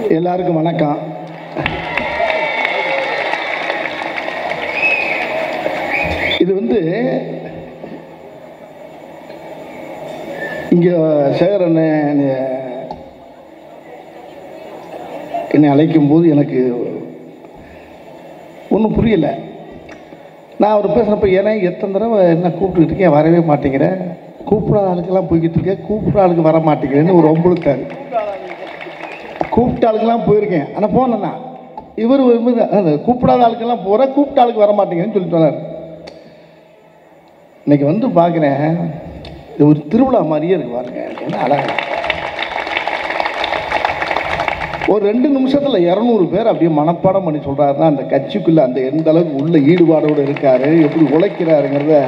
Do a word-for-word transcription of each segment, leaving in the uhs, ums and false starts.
எல்லாருக்கும் வணக்கம். இது வந்து இங்கே சேகரன் என்னை அழைக்கும் போது எனக்கு ஒன்றும் புரியலை. நான் அவர் பேசுகிறப்ப ஏன்னா எத்தனை தடவை என்ன கூப்பிட்டுக்கிட்டு இருக்கேன், வரவே மாட்டேங்கிறேன், கூப்பிடாத ஆளுக்கெல்லாம் போய்கிட்டு இருக்கேன், கூப்பிட்ற ஆளுக்கு வர மாட்டேங்கிறேன்னு ஒரு ஒம்பளுத்தாரு. கூப்பிட்ட ஆளுக்கெல்லாம் போயிருக்கேன், ஆனால் போனேன்னா இவர் அந்த கூப்பிடாத ஆளுக்கெல்லாம் போகிற கூப்பிட்ட ஆளுக்கு வர மாட்டேங்கிறேன்னு சொல்லிட்டு வந்தார். இன்னைக்கு வந்து பார்க்குறேன், இது ஒரு திருவிழா மாதிரியே இருக்கு பாருங்க. என்ன அழகா ஒரு ரெண்டு நிமிஷத்தில் இரநூறு பேர் அப்படியே மனப்பாடம் பண்ணி சொல்கிறாருன்னா அந்த கட்சிக்குள்ளே அந்த எந்த அளவுக்கு உள்ள ஈடுபாடோடு இருக்காரு, எப்படி உழைக்கிறாருங்கிறத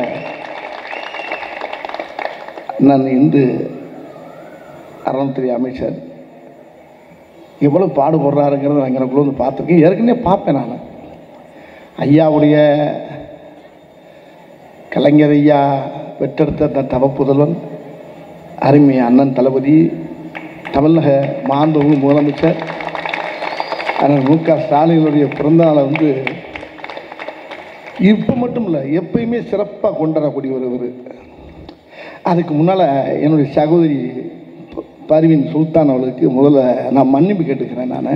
நான் இந்து அறநிலையத்துறை அமைச்சர் எவ்வளோ பாடுபடுறாருங்கிறத நான் எனக்குள்ள வந்து பார்த்துருக்கேன். ஏற்கனவே பார்ப்பேன் நான். ஐயாவுடைய கலைஞர் ஐயா பெற்றெடுத்த அந்த தவப்புதல்வன் அருமை அண்ணன் தளபதி தமிழக மாண்புமிகு முதலமைச்சர் அண்ணன் மு க ஸ்டாலினுடைய பிறந்தநாளை வந்து இப்போ மட்டும் இல்லை எப்பயுமே சிறப்பாக கொண்டாடக்கூடிய ஒரு. அதுக்கு முன்னால் என்னுடைய சகோதரி பர்வீன் சுல்தான் அவளுக்கு முதல்ல நான் மன்னிப்பு கேட்டுக்கிறேன். நான்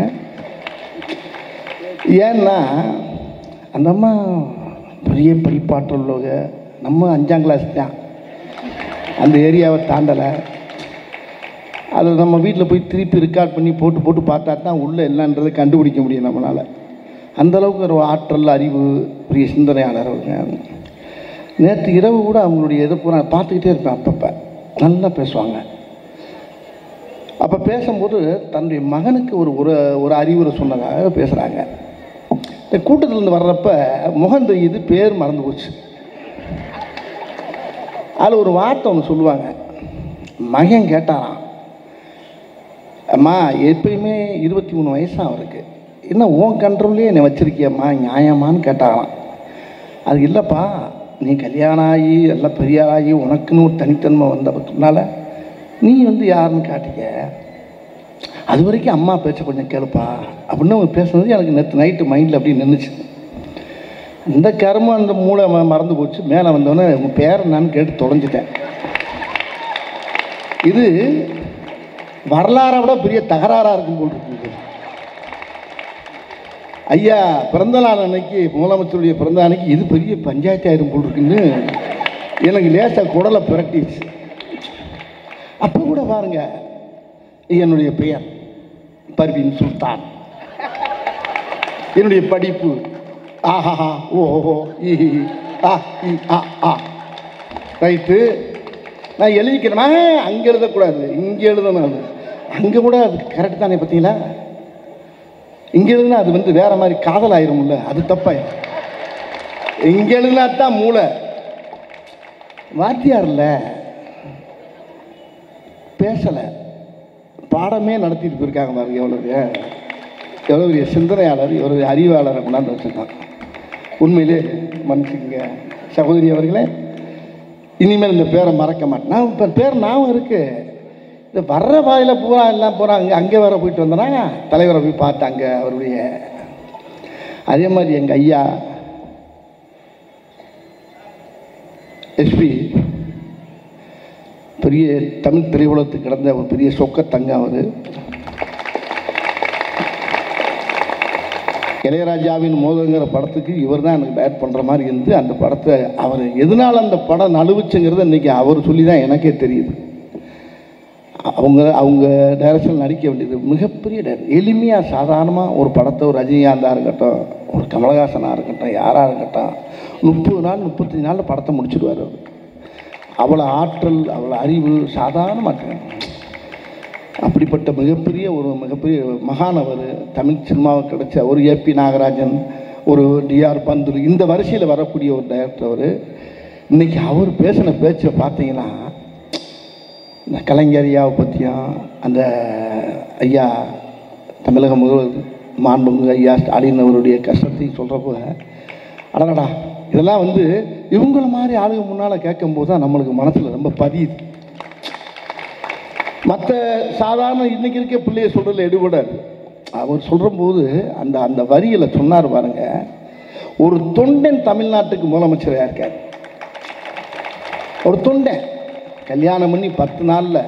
ஏன்னா அந்த அம்மா பெரிய படிப்பாற்றல் உள்ளவங்க, நம்ம அஞ்சாம் கிளாஸ் தான், அந்த ஏரியாவை தாண்டலை. அதை நம்ம வீட்டில் போய் திருப்பி ரெக்கார்ட் பண்ணி போட்டு போட்டு பார்த்தா தான் உள்ளே என்னன்றதை கண்டுபிடிக்க முடியும் நம்மளால். அந்தளவுக்கு ஒரு ஆற்றல், அறிவு, பெரிய சிந்தனையாளர் அவங்க. நேற்று இரவு கூட அவங்களுடைய இதை பூரா பார்த்துக்கிட்டே இருப்பேன். அப்பப்போ நல்லா பேசுவாங்க. அப்போ பேசும்போது தன்னுடைய மகனுக்கு ஒரு ஒரு ஒரு அறிவுரை சொன்னதாக பேசுகிறாங்க. இந்த கூட்டத்திலேருந்து வர்றப்ப முகம் தெரியுது, பேர் மறந்து போச்சு. அதில் ஒரு வார்த்தை ஒன்று சொல்லுவாங்க. மகன் கேட்டாராம், அம்மா எப்பயுமே இருபத்தி மூணு வயசாக அவருக்கு, என்ன உன் கண்ட்ரோல்லே என்னை வச்சுருக்கியம்மா, நியாயமானு கேட்டாராம். அது இல்லைப்பா, நீ கல்யாணம் ஆகி எல்லாம் பெரிய ஆகி உனக்குன்னு ஒரு தனித்தன்மை வந்ததுனால நீ வந்து யாருன்னு காட்டிக்க, அது வரைக்கும் அம்மா பேச்ச கொஞ்சம் கேளுப்பா அப்படின்னு அவங்க பேசுனது எனக்கு நேற்று நைட்டு மைண்டில் அப்படி நின்றுச்சு. அந்த கர்மம் அந்த மூளை மறந்து போச்சு. மேலே வந்தோடனே உங்கள் பேர் என்னான்னு கேட்டு தொலைஞ்சிட்டேன். இது வரலாறை விட பெரிய தகராறாக இருக்கும் போல் இருக்குது. ஐயா பிறந்த நாள் அன்னைக்கு, முதலமைச்சருடைய பிறந்த அன்னைக்கு இது பெரிய பஞ்சாயத்து ஆயிரம் போல் இருக்குன்னு எனக்கு லேசாக குடலை பிரட்டிச்சு. அப்போ கூட பாருங்க, என்னுடைய பெயர் பர்வீன் சுல்தான், என்னுடைய படிப்பு ஆஹா ஓஹோ ஈ ஆ இ ஆ ஆ ரைட்டு, நான் எழுதிக்கிறேன்னா அங்கே எழுதக்கூடாது, இங்கே எழுதணும். அது அங்கே கூட அது கரெக்ட் தானே? பார்த்தீங்களா, இங்கே எழுதுனா அது வந்து வேற மாதிரி காதல் ஆயிரும்ல, அது தப்பாயிரும். இங்கே எழுதுனா தான் மூளை. வாத்தியார்ல பேசலை, பாடமே நடத்திட்டு போயிருக்காங்க பாருங்க. எவ்வளோ எவ்வளோ பெரிய சிந்தனையாளர், எவ்வளோ அறிவாளரை கொண்டாந்து வச்சுருக்காங்க. உண்மையிலே மன்னிச்சுங்க சகோதரி அவர்களே, இனிமேல் இந்த பேரை மறக்க மாட்டேன். நான் இப்போ பேர் ஞாபகம் இருக்குது. இந்த வர்ற வாயில் பூரா எல்லாம் போகிறாங்க. அங்கே வேற போயிட்டு வந்தேன்னா தலைவரை போய் பார்த்தாங்க அவருடைய. அதே மாதிரி எங்கள் ஐயா எஸ்பி பெரிய தமிழ் திரையுலகத்துக்கு கிடந்த ஒரு பெரிய சொக்கத்தங்க அவர். இளையராஜாவின் மோதங்கிற படத்துக்கு இவர் தான் எனக்கு டைரக்ட் பண்ணுற மாதிரி இருந்து அந்த படத்தை அவர் எதனால் அந்த படம் நழுவுச்சுங்கிறத இன்றைக்கி அவர் சொல்லி தான் எனக்கே தெரியுது. அவங்க அவங்க டைரக்ஷன் நடிக்க வேண்டியது மிகப்பெரிய டைரக்ட். எளிமையாக சாதாரணமாக ஒரு படத்தை ஒரு ரஜினிகாந்தாக இருக்கட்டும், ஒரு கமலஹாசனாக இருக்கட்டும், யாராக இருக்கட்டும், முப்பது நாள் முப்பத்தஞ்சு நாளில் படத்தை முடிச்சுடுவார் அவர். அவ்வளோ ஆற்றல், அவ்வளோ அறிவு சாதாரணமாக. அப்படிப்பட்ட மிகப்பெரிய ஒரு மிகப்பெரிய மகானவர் தமிழ் சினிமாவுக்கு கிடைச்ச ஒரு ஏபி நாகராஜன், ஒரு டிஆர் பந்துலு, இந்த வரிசையில் வரக்கூடிய ஒரு டைரக்டர் அவர். இன்றைக்கி அவர் பேசின பேச்சை பார்த்தீங்கன்னா, இந்த கலைஞர் ஐயாவை பற்றியும் அந்த ஐயா தமிழக முதல் மாண்புமிகு ஐயா ஸ்டாலின் அவருடைய கஷ்டத்தையும் சொல்கிறப்போ அடடா, இதெல்லாம் வந்து இவங்கள மாதிரி ஆளுங்க முன்னால் கேட்கும்போது தான் நம்மளுக்கு மனசில் ரொம்ப பதியுது. மற்ற சாதாரண இன்றைக்கி இருக்க பிள்ளைய சொல்கிறதுல எடுபடாது. அவர் சொல்கிறபோது அந்த அந்த வரியில் சொன்னார் பாருங்க, ஒரு தொண்டன் தமிழ்நாட்டுக்கு முதலமைச்சராக இருக்கார். ஒரு தொண்டன் கல்யாணம் பண்ணி பத்து நாளில்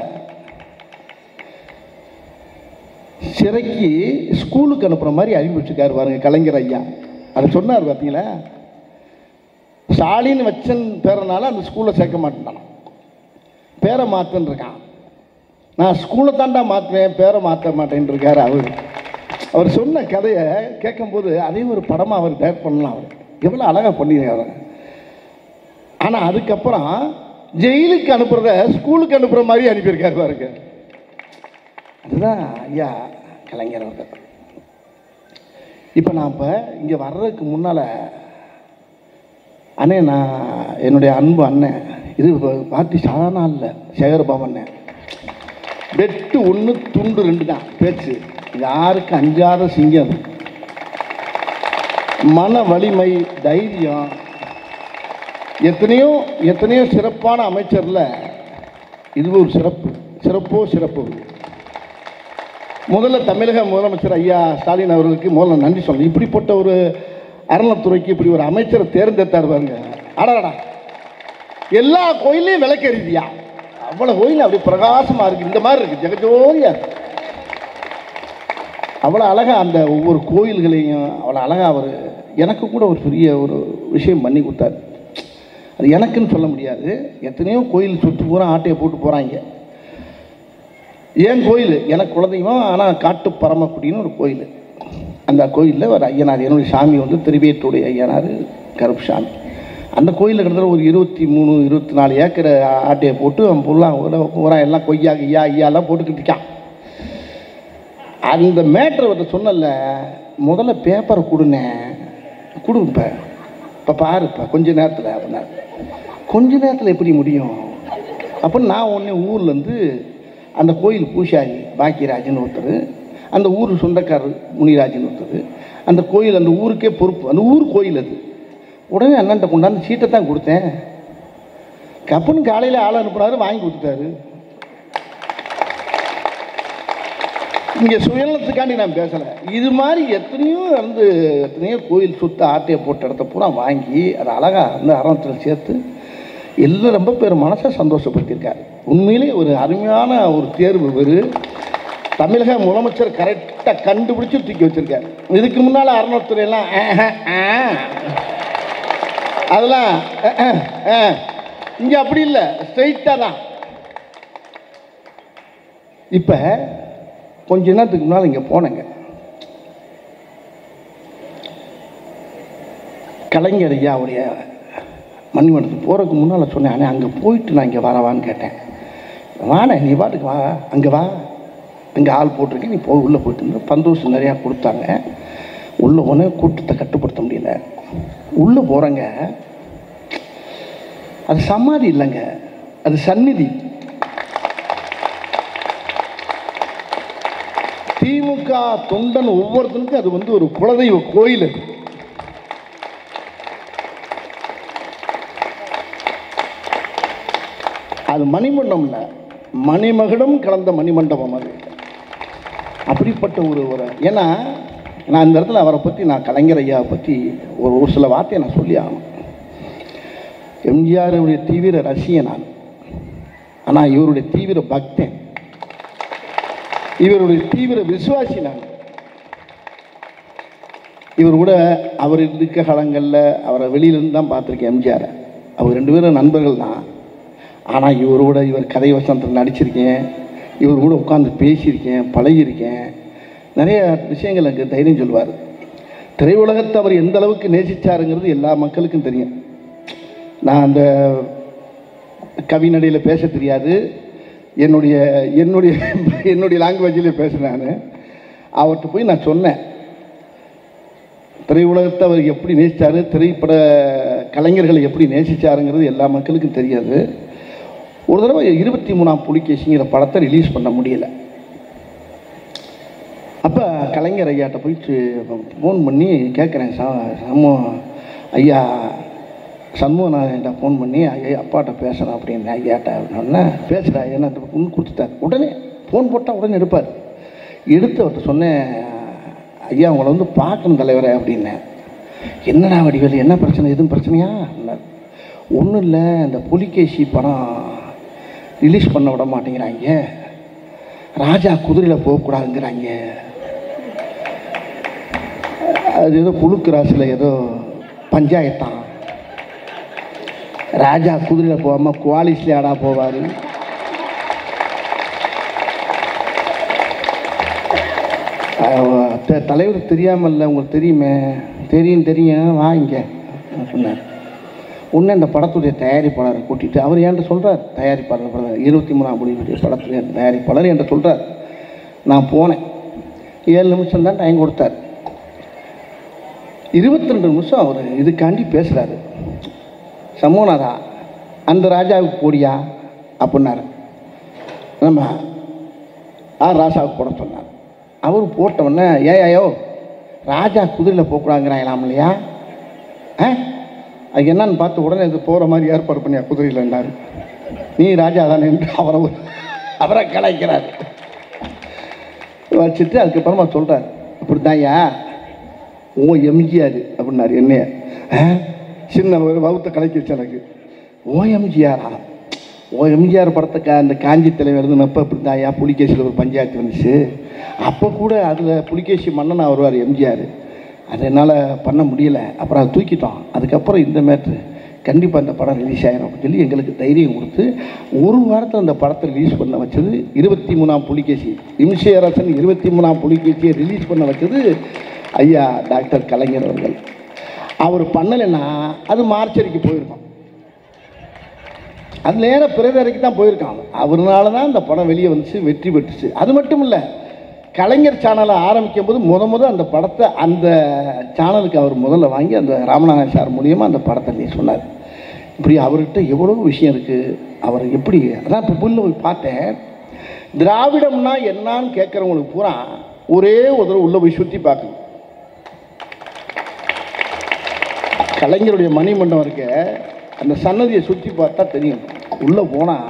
சிறைக்கு ஸ்கூலுக்கு அனுப்புகிற மாதிரி அறிவிச்சிருக்காரு பாருங்க கலைஞர் ஐயா. அதை சொன்னார் பார்த்தீங்களா, ஸ்டாலின் வச்சன் பேரனால அந்த ஸ்கூலில் சேர்க்க மாட்டேன், பேரை மாற்றுன்னு இருக்கான். நான் ஸ்கூலை தாண்டா மாற்றுவேன், பேரை மாற்ற மாட்டேன்னு இருக்கார் அவர். அவர் சொன்ன கதையை கேட்கும்போது அதே ஒரு படமாக அவர் டேரக்ட் பண்ணலாம். அவர் எவ்வளோ அழகாக பண்ணியிருக்காரு. ஆனால் அதுக்கப்புறம் ஜெயிலுக்கு அனுப்புறத ஸ்கூலுக்கு அனுப்புகிற மாதிரி அனுப்பியிருக்காரு பாருங்க. அதுதான் ஐயா கலைஞர் அவர்கள். இப்போ நான் இப்போ இங்கே வர்றதுக்கு முன்னால் அண்ணே, நான் என்னுடைய அன்பு அண்ணன், இது பார்ட்டி சாதாரண இல்லை, சேகர்பாபு அண்ணன், வெட்டு ஒன்று துண்டு ரெண்டு தான் பேச்சு, யாருக்கு அஞ்சாத சிங்கம், மன வலிமை, தைரியம், எத்தனையோ எத்தனையோ சிறப்பான அமைச்சரில் இது ஒரு சிறப்பு, சிறப்போ சிறப்பு. முதல்ல தமிழக முதலமைச்சர் ஐயா ஸ்டாலின் அவர்களுக்கு முதல்ல நன்றி சொல்லணும். இப்படிப்பட்ட ஒரு அறநிலைத்துறைக்கு இப்படி ஒரு அமைச்சரை தேர்ந்தெடுத்தார் பாருங்க. அடடா, எல்லா கோயிலையும் விளக்கெறிதியா, அவ்வளோ கோயில் அப்படி பிரகாசமாக இருக்குது, இந்த மாதிரி இருக்குது, ஜெகஜோதியா இருக்கு. அவ்வளோ அழகாக அந்த ஒவ்வொரு கோயில்களையும் அவ்வளோ அழகாக அவர் எனக்கு கூட ஒரு பெரிய ஒரு விஷயம் பண்ணி கொடுத்தாரு. அது எனக்குன்னு சொல்ல முடியாது, எத்தனையோ கோயில் சுற்றி பூரா ஆட்டையை போட்டு போகிறாங்க. ஏன் கோயில் எனக்கு குலதெய்வம், ஆனால் காட்டு பரமக்குடின்னு ஒரு கோயில். அந்த கோயிலில் ஒரு ஐயனார், என்னுடைய சாமி வந்து திருவேற்றுடைய ஐயனார் கருப்பு சாமி. அந்த கோயிலில் கிட்டத்தட்ட ஒரு இருபத்தி மூணு இருபத்தி நாலு ஏக்கர் ஆட்டையை போட்டு அவன் ஃபுல்லாக பூரா எல்லாம் கொய்யா ஐயா ஐயாலாம் போட்டுக்கிட்டு இருக்கான். அந்த மேட்ரை வந்து சொன்னல, முதல்ல பேப்பரை கொடுனேன், கொடுப்பேன், இப்போ பாருப்பா கொஞ்ச நேரத்தில் அப்படின்னா, கொஞ்ச நேரத்தில் எப்படி முடியும் அப்படின்னு நான் ஒன்றே ஊர்லேருந்து அந்த கோயில் பூசாரி பாக்கியராஜன் ஒருத்தர், அந்த ஊர் சொந்தக்காரர் முனிராஜன் ஒருத்தர், அந்த கோயில் அந்த ஊருக்கே பொறுப்பு, அந்த ஊர் கோயில் அது. உடனே அண்ணன்ட்ட கொண்டாந்து சீட்டை தான் கொடுத்தேன். கப்புன்னு காலையில் ஆள் அனுப்புனாரு, வாங்கி கொடுத்துட்டாரு. இங்கே சுயநலத்துக்காண்டி நான் பேசலை, இது மாதிரி எத்தனையோ வந்து எத்தனையோ கோயில் சுத்த ஆட்டையை போட்ட இடத்த பூரா வாங்கி அதை அழகாக அந்த அறத்தில் சேர்த்து எல்லாம் ரொம்ப பேர் மனசை சந்தோஷப்படுத்தியிருக்காரு. உண்மையிலே ஒரு அருமையான ஒரு தேர்வு. ஒரு தமிழக முதலமைச்சர் கரெக்டாக கண்டுபிடிச்சி தூக்கி வச்சிருக்காரு. இதுக்கு முன்னால் அறநிலைத்துறையெல்லாம் அதெல்லாம் இங்கே அப்படி இல்லை, ஸ்ட்ரெயிட்டாக தான். இப்போ கொஞ்ச நேரத்துக்கு முன்னால் இங்கே போனேங்க, கலைஞர் ஐயாவுடைய மணிமண்டபத்துக்கு போகிறதுக்கு முன்னால் சொன்னேன், ஆனால் அங்கே போயிட்டு நான் இங்கே வரவான்னு கேட்டேன். வானே நீ பாட்டுக்கு வா, அங்கே வா, இங்கே ஆள் போட்டிருக்கேன், நீ போய் உள்ளே போயிட்டு பந்தோசம் நிறையா கொடுத்தாங்க. உள்ளே போன கூட்டத்தை கட்டுப்படுத்த முடியல. உள்ளே போகிறேங்க, அது சமாதி இல்லைங்க, அது சந்நிதி. திமுக தொண்டன் ஒவ்வொருத்தனுக்கும் அது வந்து ஒரு குலதெய்வ கோயில். அது அது மணிமண்டபம் இல்லை, மணிமகுடம் கலந்த மணிமண்டபம். அது அப்படிப்பட்ட ஒரு ஒரு ஏன்னா நான் இந்த இடத்துல அவரை பற்றி, நான் கலைஞர் ஐயாவை பற்றி ஒரு ஒரு சில வார்த்தையை நான் சொல்லி ஆகணும். எம்ஜிஆருடைய தீவிர ரசிகன் நான், ஆனால் இவருடைய தீவிர பக்தன், இவருடைய தீவிர விசுவாசி நான். இவர் கூட அவர் இருக்க காலங்களில் அவரை வெளியிலேருந்து தான் பார்த்துருக்கேன் எம்ஜிஆரை. அவர் ரெண்டு பேரும் நண்பர்கள் தான். ஆனால் இவரோட இவர் கதை வசனத்தில் நடிச்சிருக்கேன், இவர் கூட உட்காந்து பேசியிருக்கேன், பழகியிருக்கேன். நிறைய விஷயங்கள் எனக்கு தைரியம் சொல்லுவார். திரையுலகத்தை அவர் எந்த அளவுக்கு நேசித்தாருங்கிறது எல்லா மக்களுக்கும் தெரியும். நான் அந்த கவிநடையில் பேச தெரியாது, என்னுடைய என்னுடைய என்னுடைய லாங்குவேஜில் பேசுகிறேன். நான் அவர்கிட்ட போய் நான் சொன்னேன், திரையுலகத்தை அவர் எப்படி நேசித்தார், திரைப்பட கலைஞர்களை எப்படி நேசித்தாருங்கிறது எல்லா மக்களுக்கும் தெரியாது. ஒரு தடவை இருபத்தி மூணாம் புலிகேசிங்கிற படத்தை ரிலீஸ் பண்ண முடியலை. அப்போ கலைஞர் ஐயாட்ட போயிட்டு ஃபோன் பண்ணி கேட்குறேன், ச சமூ ஐயா சண்முகநாதன்கிட்ட ஃபோன் பண்ணி ஐயா அப்பாட்ட பேசுகிறேன் அப்படின்னு ஐயாட்ட அப்படின்னா பேசுகிறா என்ன ஒன்று கொடுத்துட்டார். உடனே ஃபோன் போட்டால் உடனே எடுப்பார். எடுத்து அவர்கிட்ட சொன்னேன், ஐயா உங்களை வந்து பார்க்கணும் தலைவரை அப்படின்னேன். என்னடா வடிவேலு, என்ன பிரச்சனை, எதுவும் பிரச்சனையா? இல்லை, ஒன்றும் இல்லை, இந்த புலிகேசி படம் ரிலீஸ் பண்ண விட மாட்டேங்கிறாங்க, ராஜா குதிரையில் போகக்கூடாதுங்கிறாங்க, அது ஏதோ புழுக்கு ராசியில் ஏதோ பஞ்சாயத்தான், ராஜா குதிரையில் போகாமல் குவாலிஸ்லேயே ஆடா போவார், தலைவர் தெரியாமல்ல, உங்களுக்கு தெரியுமே, தெரியும் தெரியும் வாங்க சொன்னார். ஒன்று இந்த படத்துடைய தயாரிப்பாளரை கூட்டிகிட்டு அவர் என்கிட்ட சொல்கிறார், தயாரிப்பாளர் இருபத்தி மூணாம் மொழியுடைய படத்துடைய தயாரிப்பாளர் என்கிட்ட சொல்கிறார். நான் போனேன், ஏழு நிமிஷம் தான் டைம் கொடுத்தார். இருபத்தி ரெண்டு நிமிஷம் அவர் இதுக்காண்டி பேசுகிறாரு. சமூகநாதா அந்த ராஜாவுக்கு போடியா அப்படின்னாரு. நம்ம ஆ ராஜாவுக்கு போட சொன்னார். அவர் போட்டவுடனே ஏயோ ராஜா குதிரையில் போகக்கூடாதுங்கிறாங்களாம் இல்லையா, ஆ அது என்னன்னு பார்த்து உடனே இது போகிற மாதிரி ஏற்பாடு பண்ணியா குதிரையில்ண்டாரு. நீ ராஜா தானே என்று அவரை அவரை கலாய்க்கிறார். வச்சுட்டு அதுக்கப்புறமா சொல்கிறார், இப்படி தான்யா ஓ எம்ஜிஆர் அப்படின்னாரு. என்னைய சின்ன ஒரு வகுத்த கலைக்கிச்சு எனக்கு. ஓ எம்ஜிஆரா, ஓ எம்ஜிஆர் படத்தை அந்த காஞ்சி தலைவர் இருந்தப்போ இப்படி தான்யா புலிகேசியில் ஒரு பஞ்சாயத்து வந்துச்சு, அப்போ கூட அதில் புலிகேசி மன்னனாக வருவார் எம்ஜிஆர், அது என்னால் பண்ண முடியலை, அப்புறம் அதை தூக்கிட்டோம், அதுக்கப்புறம் இந்த மேட்ரு கண்டிப்பாக இந்த படம் ரிலீஸ் ஆகிடும் அப்படின்னு சொல்லி எங்களுக்கு தைரியம் கொடுத்து ஒரு வாரத்தில் அந்த படத்தை ரிலீஸ் பண்ண வச்சது இருபத்தி மூணாம் புலிகேசி. இம்சையரசன் இருபத்தி மூணாம் புலிகேசியை ரிலீஸ் பண்ண வச்சது ஐயா டாக்டர் கலைஞர் அவர்கள். அவர் பண்ணலைன்னா அது மார்ச்சரிக்கு போயிருக்கோம், அது நேராக பிறதரைக்கு தான் போயிருக்காங்க. அவர்னால தான் இந்த படம் வெளியே வந்துச்சு, வெற்றி பெற்றுச்சு. அது மட்டும் இல்லை, கலைஞர் சேனலை ஆரம்பிக்கும் போது முத முத அந்த படத்தை அந்த சேனலுக்கு அவர் முதல்ல வாங்கி அந்த ராமநாதன் சார் மூலியமாக அந்த படத்தை நீ சொன்னார். இப்படி அவர்கிட்ட எவ்வளோ விஷயம் இருக்குது. அவர் எப்படி, அதான் இப்போ புல்ல போய் பார்த்தேன், திராவிடம்னா என்னான்னு கேட்குறவங்களுக்கு பூரா ஒரே ஒரு தடவை உள்ளே போய் சுற்றி பார்க்கணும். கலைஞருடைய மணிமண்டபம் இருக்க அந்த சன்னதியை சுற்றி பார்த்தா தெரியும். உள்ளே போனால்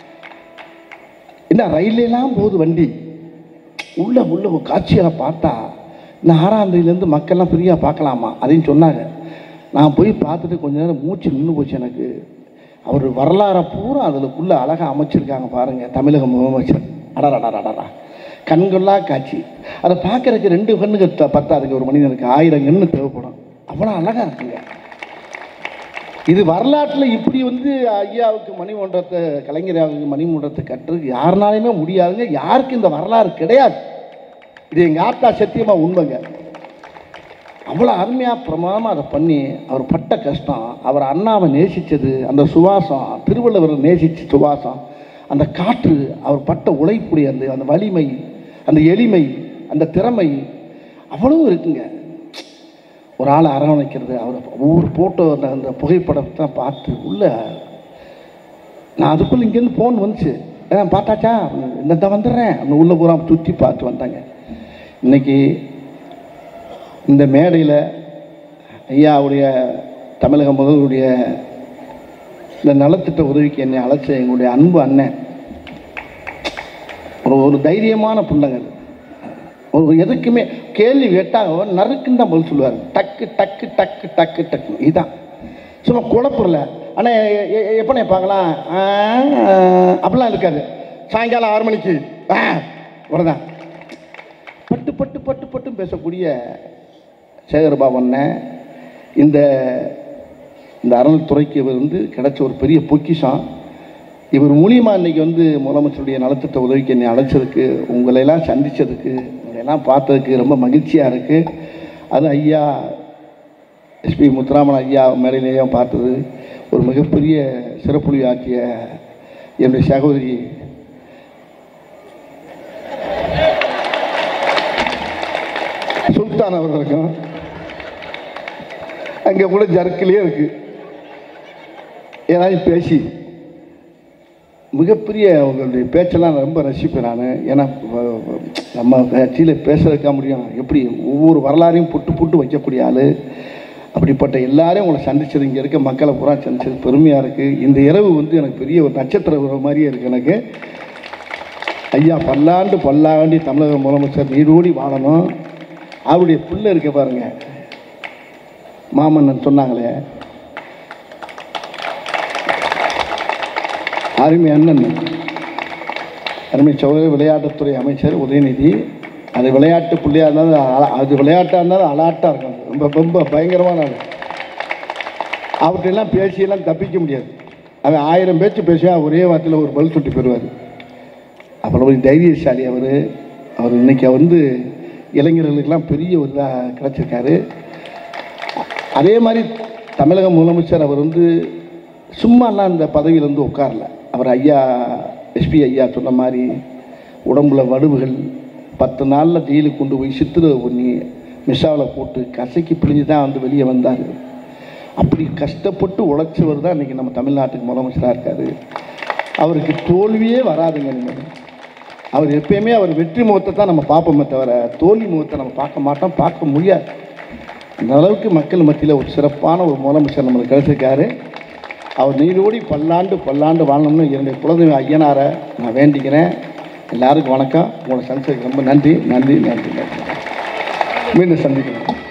என்ன ரயிலெல்லாம் போகுது வண்டி, உள்ள உள்ள காட்சியாக பார்த்தா இந்த ஆறாந்தேதியிலேருந்து மக்கள்லாம் ஃப்ரீயாக பார்க்கலாமா அதையும் சொன்னாங்க. நான் போய் பார்த்துட்டு கொஞ்ச நேரம் மூச்சு நின்று போச்சு எனக்கு. அவர் வரலாறை பூரா அதில் அழகாக அமைச்சிருக்காங்க பாருங்கள், தமிழக முதலமைச்சர். அடரடா அடரா கண்கொள்ளா காட்சி. அதை பார்க்குறதுக்கு ரெண்டு கண்ணுக்கு பத்தாதுங்க, ஒரு மனிதனுக்கு ஆயிரம் கண்ணு தேவைப்படும், அவ்வளோ அழகாக இருக்குங்க. இது வரலாற்றில் இப்படி வந்து ஐயாவுக்கு மணிமண்டபத்தை, கலைஞராவுக்கு மணிமண்டபத்தை கட்டுறதுக்கு யாருனாலுமே முடியாதுங்க, யாருக்கு இந்த வரலாறு கிடையாது. இது எங்கள் ஆத்தா சத்தியமாக உண்மைங்க. அவ்வளோ அருமையாக பிரமாதமாக அதை பண்ணி அவர் பட்ட கஷ்டம், அவர் அண்ணாவை நேசித்தது, அந்த சுவாசம், திருவள்ளுவரை நேசித்த சுவாசம், அந்த காற்று, அவர் பட்ட உழைப்புடைய அந்த அந்த வலிமை, அந்த எளிமை, அந்த திறமை அவ்வளோ இருக்குங்க. ஒரு ஆளை அரவணைக்கிறது, அவர் ஒவ்வொரு ஃபோட்டோ அந்த அந்த புகைப்படத்தை பார்த்து உள்ள நான் அதுக்குள்ளே இங்கேருந்து ஃபோன் வந்துச்சு, ஏன் பார்த்தாச்சா, இந்த தான் வந்துடுறேன் அந்த உள்ள பூரா சுற்றி பார்த்து வந்தாங்க. இன்றைக்கி இந்த மேடையில் ஐயாவுடைய தமிழக முதல்வருடைய இந்த நலத்திட்ட உதவிக்கு என்னை அழைச்ச எங்களுடைய அன்பு அண்ணன் ஒரு ஒரு தைரியமான பிள்ளைங்க. ஒரு எதுக்குமே கேள்வி கேட்டால் நறுக்குன்னு தான் பதில் சொல்லுவார், டக்கு டக்கு டக்கு டக்கு டக்கு. இதுதான் சும்மா குழப்பல. ஆனால் எப்போ பார்க்கலாம் அப்படிலாம் இருக்காது. சாயங்காலம் ஆறு மணிக்கு உடனே பட்டு பட்டு பட்டு பட்டு பேசக்கூடிய சேகர்பாபு அண்ணன் இந்த இந்த அறநிலைத்துறைக்கு இவர் வந்து கிடைச்ச ஒரு பெரிய பொக்கிஷம். இவர் மூலியமாக இன்றைக்கி வந்து முதலமைச்சருடைய நலத்திட்ட உதவிக்கு என்னை அழைச்சதுக்கு, உங்களையெல்லாம் சந்தித்ததுக்கு, உங்களையெல்லாம் பார்த்ததுக்கு ரொம்ப மகிழ்ச்சியாக இருக்குது. அது ஐயா எஸ்பி முத்துராமன் ஐயா மேடையிலேயும் பார்த்தது ஒரு மிகப்பெரிய சிறப்புலி ஆற்றிய என்னுடைய சகோதரி சுல்தான் அவர்களுக்கும் அங்கே கூட ஜர்க்கிலே இருக்குது ஏதாவது பேசி மிகப்பெரிய அவங்களுடைய பேச்செல்லாம் ரொம்ப ரசிப்பேன் நான். ஏன்னா நம்ம கட்சியில் பேசுறதுக்கா முடியும், எப்படி ஒவ்வொரு வரலாறையும் புட்டு புட்டு வைக்கக்கூடிய ஆள். அப்படிப்பட்ட எல்லாரையும் உங்களை சந்திச்சது, இங்கே இருக்க மக்களை பூரா சந்திச்சது பெருமையாக இருக்குது. இந்த இரவு வந்து எனக்கு பெரிய ஒரு நட்சத்திர உறவு மாதிரியே இருக்குது எனக்கு. ஐயா பல்லாண்டு பல்லாண்டி தமிழக முதலமைச்சர் நீடோடி வாழணும். அவருடைய பிள்ளை இருக்க பாருங்க, மாமன்னன் சொன்னாங்களே, அருமை அண்ணன், அருமை சகோதரர் விளையாட்டுத்துறை அமைச்சர் உதயநிதி. அது விளையாட்டு பிள்ளையாக இருந்தாலும் அது விளையாட்டாக இருந்தாலும் அலாட்டாக இருக்கும். ரொம்ப ரொம்ப பயங்கரமான ஆள். அவர்கிட்டெல்லாம் பேசியெல்லாம் தப்பிக்க முடியாது. அவன் ஆயிரம் பேச்சு பேசுவான், ஒரே வார்த்தையில் ஒரு பதில் சுட்டி பெறுவார். அவ்வளோ ஒரு தைரியசாலி அவர். அவர் இன்றைக்கி வந்து இளைஞர்களுக்கெல்லாம் பெரிய ஒரு இதாக கிடச்சிருக்காரு. அதே மாதிரி தமிழக முதலமைச்சர் அவர் வந்து சும்மாலாம் அந்த பதவியில் வந்து உட்காரல. அவர் ஐயா எஸ்பி ஐயா சொன்ன மாதிரி உடம்புல வடுவுகள், பத்து நாளில் ஜெயிலுக்கு கொண்டு போய் சித்திரை பண்ணி மிஷாவில் போட்டு கசைக்கு பிழிஞ்சு தான் வந்து வெளியே வந்தார். அப்படி கஷ்டப்பட்டு உழைச்சவர் தான் இன்றைக்கி நம்ம தமிழ்நாட்டுக்கு முதலமைச்சராக இருக்கார். அவருக்கு தோல்வியே வராதுங்க. நீங்கள் அவர் எப்பயுமே அவர் வெற்றி முகத்தை தான் நம்ம பார்ப்போமே தவிர தோல்வி முகத்தை நம்ம பார்க்க மாட்டோம், பார்க்க முடியாது. அந்த அளவுக்கு மக்கள் மத்தியில் ஒரு சிறப்பான ஒரு முதலமைச்சர் நம்மளுக்கு கிடைச்சிருக்காரு. அவர் நீரோடி பல்லாண்டு பல்லாண்டு வாழணும்னு என்னுடைய குலதெய்வ ஐயனாரை நான் வேண்டிக்கிறேன். எல்லாருக்கும் வணக்கம். உங்களோட சந்திச்சதுக்கு ரொம்ப நன்றி நன்றி நன்றி நன்றி. மீண்டும் சந்திக்கிறேன்.